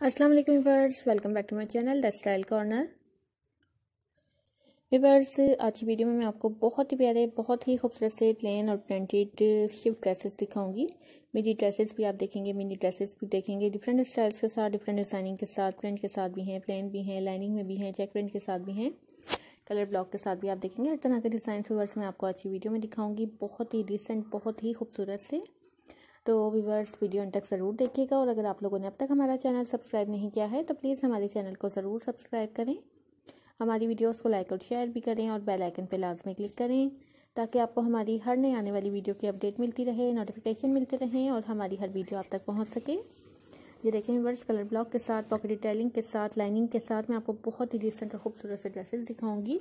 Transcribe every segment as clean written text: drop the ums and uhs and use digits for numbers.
अस्सलाम वालेकुम viewers, welcome back to my channel the style corner. Viewers, आज की वीडियो में मैं आपको बहुत ही प्यारे, बहुत ही खूबसूरत से प्लेन और प्रिंटेड शिफ्ट ड्रेसेस दिखाऊंगी। मिडी ड्रेसेस भी आप देखेंगे, मिनी ड्रेसेस भी देखेंगे, डिफरेंट स्टाइल्स के साथ, डिफरेंट डिज़ाइनिंग के साथ, प्रिंट के साथ भी हैं, प्लेन भी हैं, लाइनिंग में भी हैं, चेक प्रिंट के साथ भी हैं, कलर ब्लॉक के साथ भी आप देखेंगे। हर तरह के डिज़ाइन व्यूअर्स मैं आपको आज की वीडियो में दिखाऊंगी, बहुत ही डिसेंट, बहुत ही खूबसूरत से। तो व्यूअर्स, वीडियो अंत तक ज़रूर देखिएगा और अगर आप लोगों ने अब तक हमारा चैनल सब्सक्राइब नहीं किया है तो प्लीज़ हमारे चैनल को ज़रूर सब्सक्राइब करें, हमारी वीडियोस को लाइक और शेयर भी करें और बेल आइकन पे लाजमी क्लिक करें ताकि आपको हमारी हर नई आने वाली वीडियो की अपडेट मिलती रहे, नोटिफिकेशन मिलते रहें और हमारी हर वीडियो आप तक पहुँच सके। ये देखें व्यूअर्स, कलर ब्लॉक के साथ, पॉकेट डिटेलिंग के साथ, लाइनिंग के साथ मैं आपको बहुत ही डिसेंट और खूबसूरत से ड्रेसेस दिखाऊँगी।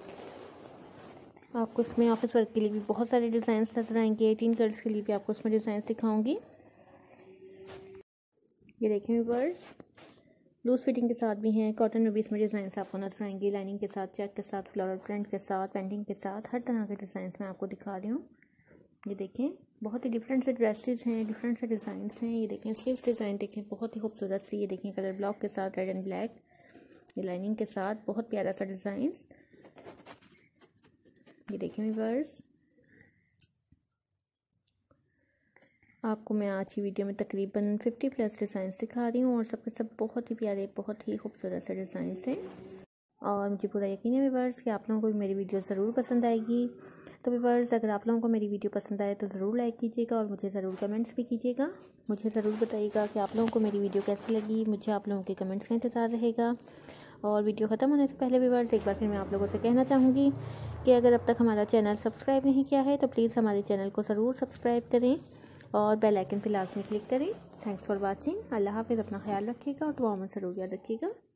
आपको इसमें ऑफिस वर्क के लिए भी बहुत सारे डिज़ाइन नजर आएंगे, 18 कलर्स के लिए भी आपको इसमें डिज़ाइन दिखाऊंगी। ये देखें व्यूअर्स, लूज फिटिंग के साथ भी हैं, कॉटन में भी इसमें डिज़ाइन आपको नजर आएंगे, लाइनिंग के साथ, चेक के साथ, फ्लोरल प्रिंट के साथ, पेंटिंग के साथ, हर तरह के डिज़ाइन मैं आपको दिखा रही हूँ। ये देखें, बहुत ही डिफरेंट से ड्रेसेस हैं, डिफरेंट से डिज़ाइन हैं। ये देखें स्लीव्स डिज़ाइन देखें, बहुत ही खूबसूरत सी। ये देखें कलर ब्लॉक के साथ, रेड एंड ब्लैक, ये लाइनिंग के साथ, बहुत प्यारा सा डिज़ाइन। ये देखें व्यूअर्स, आपको मैं आज की वीडियो में तकरीबन 50+ डिज़ाइन दिखा रही हूँ और सबके सब बहुत ही प्यारे, बहुत ही खूबसूरत से डिज़ाइन हैं। और मुझे पूरा यकीन है व्यूअर्स कि आप लोगों को मेरी वीडियो ज़रूर पसंद आएगी। तो व्यूअर्स, अगर आप लोगों को मेरी वीडियो पसंद आए तो ज़रूर लाइक कीजिएगा और मुझे ज़रूर कमेंट्स भी कीजिएगा। मुझे ज़रूर बताइएगा कि आप लोगों को मेरी वीडियो कैसी लगी। मुझे आप लोगों के कमेंट्स का इंतज़ार रहेगा। और वीडियो ख़त्म होने से पहले व्यूअर्स, एक बार फिर मैं आप लोगों से कहना चाहूँगी कि अगर अब तक हमारा चैनल सब्सक्राइब नहीं किया है तो प्लीज़ हमारे चैनल को ज़रूर सब्सक्राइब करें और बेल आइकन पे लाजमी क्लिक करें। Thanks for watching. अल्लाह हाफ़िज़। अपना ख्याल रखिएगा और दुआ में ज़रूर याद रखिएगा।